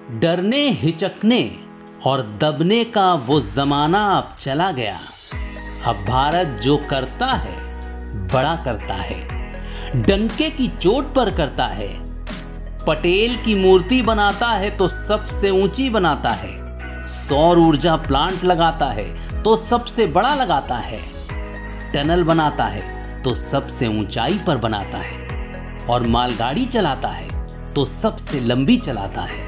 डरने, हिचकने और दबने का वो जमाना अब चला गया। अब भारत जो करता है बड़ा करता है, डंके की चोट पर करता है। पटेल की मूर्ति बनाता है तो सबसे ऊंची बनाता है। सौर ऊर्जा प्लांट लगाता है तो सबसे बड़ा लगाता है। टनल बनाता है तो सबसे ऊंचाई पर बनाता है और मालगाड़ी चलाता है तो सबसे लंबी चलाता है।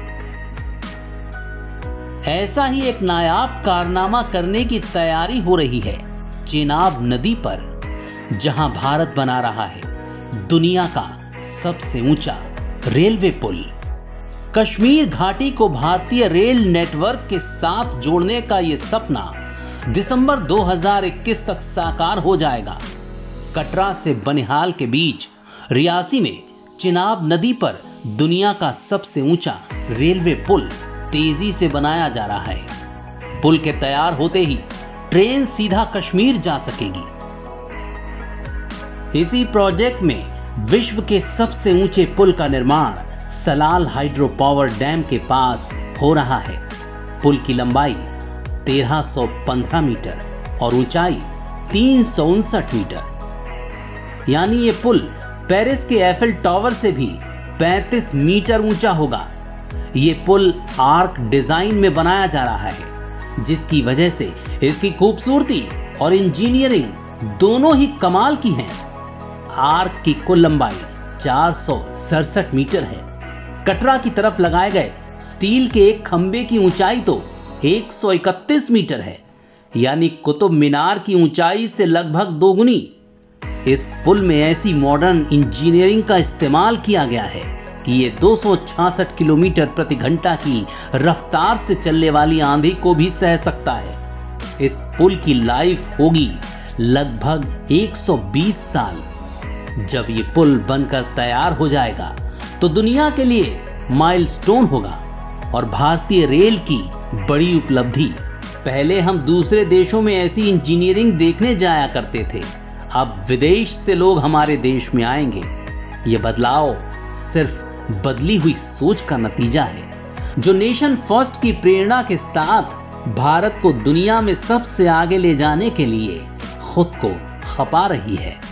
ऐसा ही एक नायाब कारनामा करने की तैयारी हो रही है चेनाब नदी पर, जहां भारत बना रहा है दुनिया का सबसे ऊंचा रेलवे पुल। कश्मीर घाटी को भारतीय रेल नेटवर्क के साथ जोड़ने का यह सपना दिसंबर 2021 तक साकार हो जाएगा। कटरा से बनिहाल के बीच रियासी में चेनाब नदी पर दुनिया का सबसे ऊंचा रेलवे पुल तेजी से बनाया जा रहा है। पुल के तैयार होते ही ट्रेन सीधा कश्मीर जा सकेगी। इसी प्रोजेक्ट में विश्व के सबसे ऊंचे पुल का निर्माण सलाल हाइड्रो पावर डैम के पास हो रहा है। पुल की लंबाई 1315 मीटर और ऊंचाई 359 मीटर, यानी ये पुल पेरिस के एफिल टावर से भी 35 मीटर ऊंचा होगा। ये पुल आर्क डिजाइन में बनाया जा रहा है, जिसकी वजह से इसकी खूबसूरती और इंजीनियरिंग दोनों ही कमाल की हैं। आर्क की कुल लंबाई 467 मीटर है। कटरा की तरफ लगाए गए स्टील के एक खंबे की ऊंचाई तो 131 मीटर है, यानी कुतुब मीनार की ऊंचाई से लगभग दोगुनी। इस पुल में ऐसी मॉडर्न इंजीनियरिंग का इस्तेमाल किया गया है कि ये 266 किलोमीटर प्रति घंटा की रफ्तार से चलने वाली आंधी को भी सह सकता है। इस पुल की लाइफ होगी लगभग 120 साल। जब ये पुल बनकर तैयार हो जाएगा तो दुनिया के लिए माइलस्टोन होगा और भारतीय रेल की बड़ी उपलब्धि। पहले हम दूसरे देशों में ऐसी इंजीनियरिंग देखने जाया करते थे, अब विदेश से लोग हमारे देश में आएंगे। यह बदलाव सिर्फ बदली हुई सोच का नतीजा है, जो नेशन फर्स्ट की प्रेरणा के साथ भारत को दुनिया में सबसे आगे ले जाने के लिए खुद को खपा रही है।